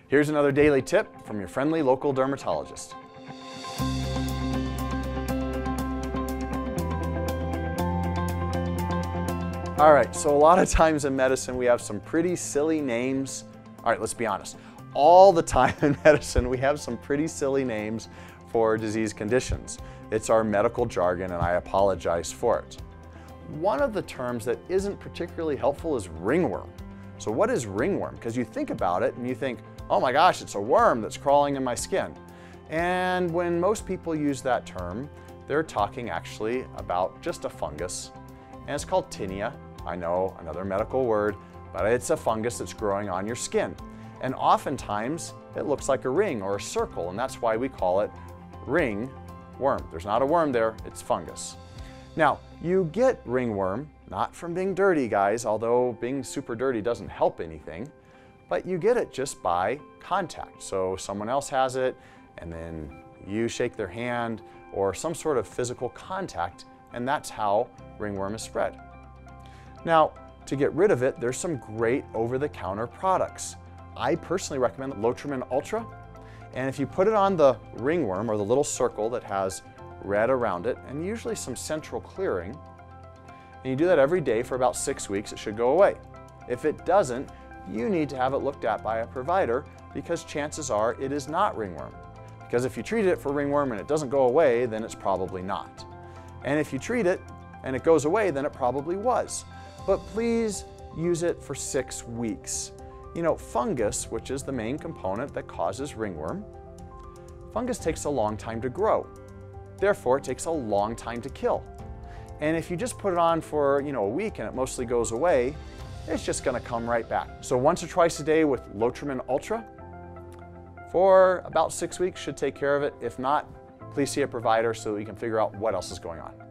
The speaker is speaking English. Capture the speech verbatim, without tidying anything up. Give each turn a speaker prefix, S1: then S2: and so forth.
S1: Here's another daily tip from your friendly local dermatologist. All right, so a lot of times in medicine we have some pretty silly names. All right, let's be honest. All the time in medicine we have some pretty silly names for disease conditions. It's our medical jargon and I apologize for it. One of the terms that isn't particularly helpful is ringworm. So what is ringworm? Because you think about it and you think, oh my gosh, it's a worm that's crawling in my skin. And when most people use that term, they're talking actually about just a fungus, and it's called tinea. I know, another medical word, but it's a fungus that's growing on your skin. And oftentimes it looks like a ring or a circle, and that's why we call it ringworm. There's not a worm there, it's fungus. Now, you get ringworm not from being dirty, guys, although being super dirty doesn't help anything, but you get it just by contact. So someone else has it, and then you shake their hand, or some sort of physical contact, and that's how ringworm is spread. Now, to get rid of it, there's some great over-the-counter products. I personally recommend Lotrimin Ultra, and if you put it on the ringworm, or the little circle that has red around it, and usually some central clearing, and you do that every day for about six weeks, it should go away. If it doesn't, you need to have it looked at by a provider, because chances are it is not ringworm. Because if you treat it for ringworm and it doesn't go away, then it's probably not. And if you treat it and it goes away, then it probably was. But please use it for six weeks. You know, fungus, which is the main component that causes ringworm, fungus takes a long time to grow. Therefore, it takes a long time to kill. And if you just put it on for, you know, a week and it mostly goes away, it's just gonna come right back. So once or twice a day with Lotrimin Ultra for about six weeks should take care of it. If not, please see a provider so that we can figure out what else is going on.